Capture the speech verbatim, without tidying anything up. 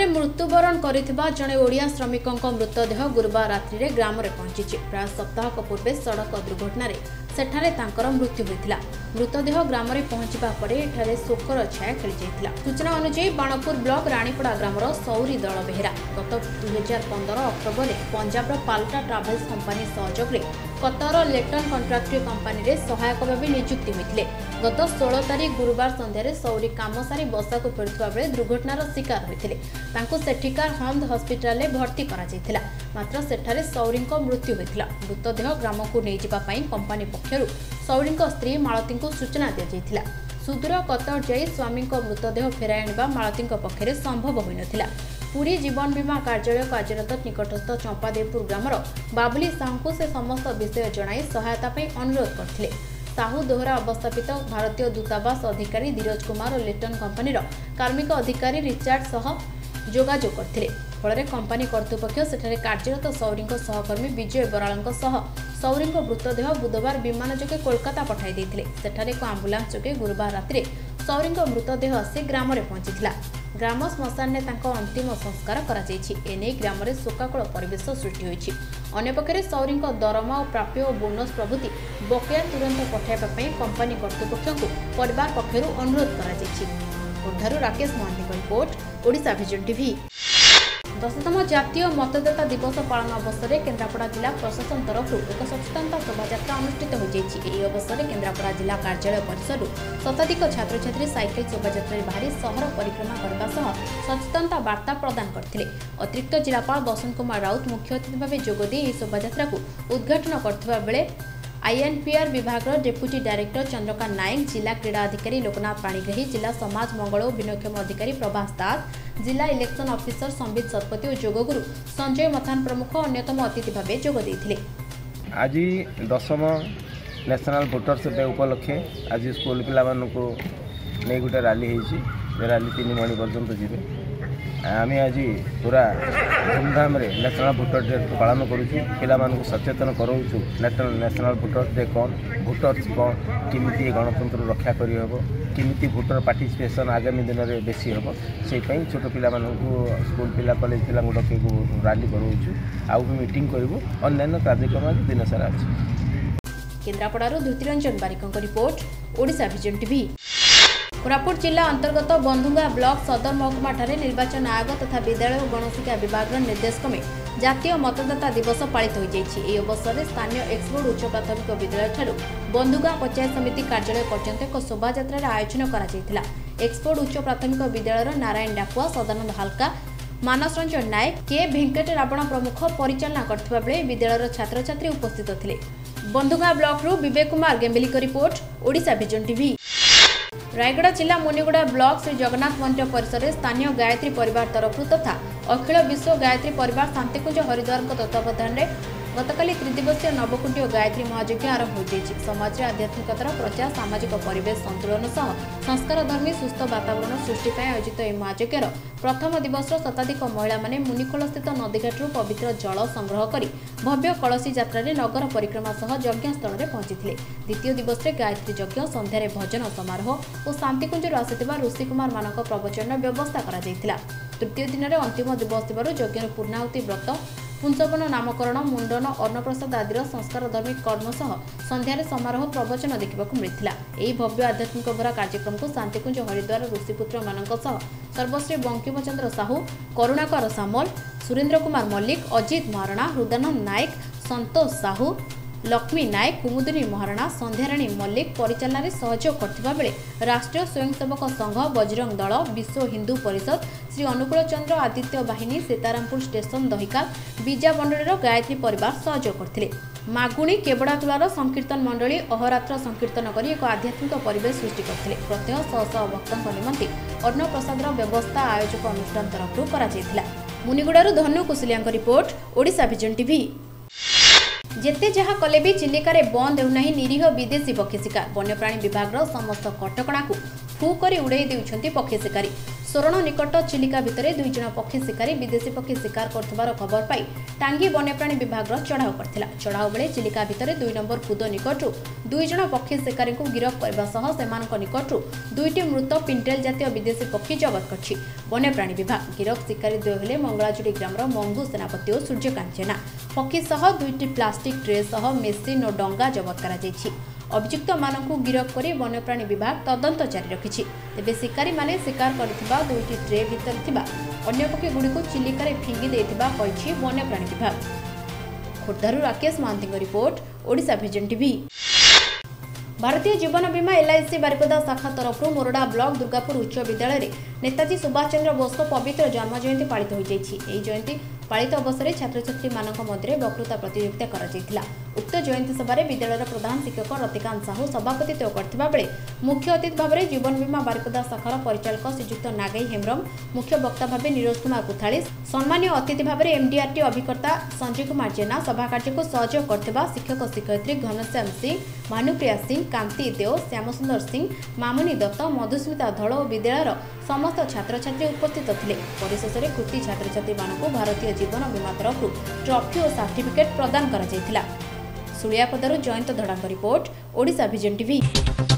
रे मृत्युवरण करिथिबा जणे ओडिया श्रमिकों मृतदेह गुरुवार रात्रि रे ग्राम रे पहुंची। प्राय सप्ताहक पूर्वे सड़क दुर्घटना रे सेठारे तांकर मृत्यु होइथिला। मृतदेह ग्राम रे पहुंचीबा परे एठारे शोकर छाया खेली जाइथिला। सूचना अनुसार बाणपुर ब्लॉक रानीपड़ा ग्रामर सौरी दल बेहेरा गत दुई हजार पंद्रह अक्टोबर में पंजाब पाल्टा ट्राभेल्स कंपानी सहयोग में कतर लेटन कंट्राक्टरी कंपानी रे सहायक भाव नियुक्ति होते। गत षोल तारीख गुरुवार संध्यारे सौरी काम सारी बसा को फेरुवा बेले दुर्घटनार शिकार होते। सेठिकार हंद हस्पिटाल में भर्ती करा जायथिला। मात्र सेठारे सौरी मृत्यु होता। मृतदेह ग्राम को नहीं जावाई कंपानी पक्षर सौरी स्त्री मालती को सूचना दी जाइथिला। सुदूर कतर जाई स्वामी मृतदेह फेराई आनिबा मालती पक्षरे संभव होई नथिला। पुरी जीवन बीमा कार्यालय कार्यरत निकटस्थ चंपादेवपुर ग्रामर बाबुली साहू को से समस्त विषय जणाई सहायता पई अनुरोध करथिले। साहू दोहरा अवस्थापित भारतीय दूतावास अधिकारी धीरज कुमार और लेटन कंपानीर कार्मिक अधिकारी रिचार्ड सह जोगाजोग करथिले। फल कंपानी कर्तृपक्ष सेठारे कार्यरत सौरी सहकर्मी विजय बराल सह सौरी मृतदेह बुधवार विमान जोगे कोलकाता पठाई देथिले। सेठारे एक आंबुलांस जोगे गुरुवार राति सौरी मृतदेह आसी ग्राम में पहुंचीथिला। ग्राम श्मशान ने तांको अंतिम संस्कार करा जायछि। एने ग्राम में शोकाकुल परिवेश सृष्टि होइछि। अन्यपक्षे सौरी दरमा और प्राप्य और बोनस प्रभृति बकेया तुरंत पठाइबा पई कंपानी कर्तृपक्ष को परिवार पक्षरु अनुरोध करा जायछि। ओठारु Rakesh Mahanty report Odisha vision TV. दशतम जातीय मतदाता दिवस पालन अवसर में केन्द्रापड़ा जिला प्रशासन तरफ एक सचेतनता शोभायात्रा अनुष्ठित हो जाएगी। अवसर में केन्द्रापड़ा जिला कार्यालय परिसर शताधिक छात्र छात्री साइकेल शोभायात्रा बाहरी सहर परिक्रमा करने सचेतनता वार्ता प्रदान करते। अतिरिक्त जिलापाल बसंत कुमार राउत मुख्य अतिथि भाव जोगदे शोभायात्रा को उद्घाटन करथिबा बेले आईएनपीआर विभाग डेप्यूटी डायरेक्टर चंद्रकांत नायक, जिला क्रीड़ा अधिकारी लोकनाथ पाणिग्राही, जिला समाज मंगल और विनयक्षम अधिकारी प्रभास दास, जिला इलेक्शन ऑफिसर संबित शतपथी और योगगुरु संजय मथान प्रमुख अन्यतम अतिथि भाव जोगदे। आज दशम नेशनल भोटर्स डे उपलक्षे आज स्कूल पिला को नहीं गोटे रैली होती। रैली तीन मणि पर्यंत जीवे। आम आज पूरा धूमधाम रे नेशनल भोटर डे पालन करूँ। पिला सचेतन कराऊँ नेशनल भोटर डे कौन, भोटर्स कौन, किमिति गणतंत्र रक्षा करहब, किमिति भोटर पार्टिसिपेशन आगामी दिन में बेसी हम से छोट पिला स्कूल पिला कॉलेज पिला डक रैली करूँ। आउ मीटिंग करूँ। अन्य कार्यक्रम दिन सारा अच्छी। केन्द्रापड़ारू Dhritiranjan Barik report Odisha vision TV. Koraput जिला अंतर्गत बंधुंगा ब्लॉक सदर महकुमा ठारे निर्वाचन आयोग तथा विद्यालय और गणशिक्षा विभाग निर्देशक में जातीय मतदाता दिवस पालित हो जाइछि। एही अवसर में स्थानीय एक्सबोर्ड उच्च प्राथमिक विद्यालय ठारू बंधुंगा पंचायत समिति कार्यालय पर्यंत एक शोभायात्रा आयोजन करा जायथिला। एक्सबोर्ड उच्च प्राथमिक विद्यालय नारायण डाकुआ, सदानंद हालका, मानस रंजन नायक, के भेंकट रावण प्रमुख परिचालना करथिबा बेले विद्यालयर छात्र छात्री उपस्थित थिले। बंधुंगा ब्लॉक रु Vivek Kumar Gembili report Odisha vision TV. Rayagada जिला मुनिगुड़ा ब्लॉक श्री जगन्नाथ मंदिर परिसर में स्थानीय गायत्री परिवार तरफ तथा अखिल विश्व गायत्री परिवार शांतिकुंज हरिद्वार तत्वावधान में गतकाली त्रिदिवसीय नवकुंडीय गायत्री महायज्ञ आरंभ हो जाएगी। समाज में आध्यात्मिकतार प्रचार, सामाजिक परिवेश संतुलन सह संस्कारधर्मी सुस्थ वातावरण सृष्टि आयोजित यह महायज्ञर प्रथम दिवस शताधिक महिला माने मुनिकोल स्थित नदीघाटू पवित्र जल संग्रह कर भव्य कलसी यात्रा नगर परिक्रमा सह यज्ञस्थल में पहुंची। द्वितीय दिवस में गायत्री यज्ञ, संध्यारे भजन समारोह और शांतिकुंजर आसिथिबा ऋषि कुमार मानक प्रवचन व्यवस्था करा जायथिला। तृतीय दिन में अंतिम दिवस थिबारु यज्ञर पूर्णाहुति व्रत, पुंसपन नामकरण, मुंडन, अन्नप्रसाद आदि संस्कार धर्मिक कर्म सह संध्यारे समारोह प्रवचन देखा मिलता। यह भव्य आध्यात्मिक भरा कार्यक्रम को शांतिकुंज हरिद्वार ऋषिपुत्र मानक सह सर्वश्री बंकिमचंद्र साहू, करुणाकर सामल, सुरेंद्र कुमार मल्लिक, अजित महाराणा, हृदानंद नायक, संतोष साहू, लक्ष्मी नायक, कुमुदिनी महाराणा, संध्याराणी मल्लिक परिचालन में सहयोग करथिबा बेले राष्ट्रीय स्वयंसेवक संघ, बजरंग दल, विश्व हिंदू परिषद, श्री अनुकूल चंद्र आदित्य बाहिनी, सीतारामपुर स्टेशन दहिकाल, बीजा मंडलीर गायत्री परिवार सहयोग करथिले। मागुणी केवड़ातुलार संकीर्तन मंडली अहोरात्र संकीर्तन कर एक आध्यात्मिक परिवेश सृष्टि करथिले। प्रत्यह शह शह भक्तों निमंते अन्न प्रसादर व्यवस्था आयोजक अनुष्ठान तरफ करा जायथिला। मुनिगुड़ारू Dhanu Kushalia report Odisha vision TV. जेते जहा कले भी चिलिका बंद होना निरीह विदेशी पक्षी शिकार, वन्यप्राणी विभाग समस्त कटकणा को ଫୁ କରି ଉଡ଼ାଇ ଦେଉଛନ୍ତି ପକ୍ଷୀ ଶିକାରୀ। सोरण निकट चिलिका भितर दुई जन पक्षी शिकारी विदेशी पक्षी शिकार कर खबर पाई टांगी वन्यप्राणी विभाग चढ़ाऊ करथिला। चढ़ाऊ बेले चिलिका भितर दुई नंबर कुद निकटू दुई जन पक्षी शिकारी को गिरफ करने सह निकटू दुईटी मृत पिंटेल जातीय विदेशी पक्षी जबत करछि। वन्यप्राणी विभाग गिरफ शिकारी द्वय हेले मंगलाजुड़ी ग्रामर मंगू सेनापति और सूर्यकांत जेना। पक्षी सह दुईटी प्लास्टिक ट्रे सह मेसिन और डंगा जबत करा जायछि। अभियुक्त मानकु गिरफ करी वन्यप्राणी विभाग तदंत जारी रखिछि। तेबे शिकारी माने शिकार करथिबा दुईटी ट्रे भितर थिबा अन्य पक्षी गुड़िक चिलिका रे फिंगी देथिबा कहिछि वन्यप्राणी विभाग। खोर्धारु Rakesh Mahanty report, Odisha vision TV. भारतीय जीवन बीमा एलआईसी बारिपदा शाखा तरफ मोरडा ब्लॉक दुर्गापुर उच्च विद्यालय नेताजी सुभाष चंद्र बोस पवित्र जन्म जयंती पालित हो जाएगी। जयंती पालित अवसर में छात्र छात्री मध्य वक्तृता प्रतियोगिता करा। उक्त जयंती सभार विद्यालय प्रधान शिक्षक रतिकांत साहू सभापतित्व करथिबा बेले मुख्य अतिथि भाव में जीवन बीमा बारिपदा शाखार परिचालक श्रीजुक्त नागई हेम्ब्रम, मुख्य वक्ता भाव नीरज कुमार कुथाली, सम्मानीय अतिथि भाव में एमडीआरटी अभिकर्ता संजय कुमार जेना, सभा कार्य को सहयोग करथिबा शिक्षक शिक्षयित्री घनश्याम सिंह, भानुप्रिया सिंह, कांति देव, श्यामसुंदर सिंह, मामुनी दत्त, मधुस्मिता धड़ और विद्यालय समस्त छात्र छात्री उपस्थित थिले। परिशेष में कृति छात्र छात्री मानक भारतीय जीवन बीमा तरफ ट्रॉफी और सर्टिफिकेट प्रदान करा जायतिला। सुलियापदारु Jayant Dhadang report, Odisha vision TV.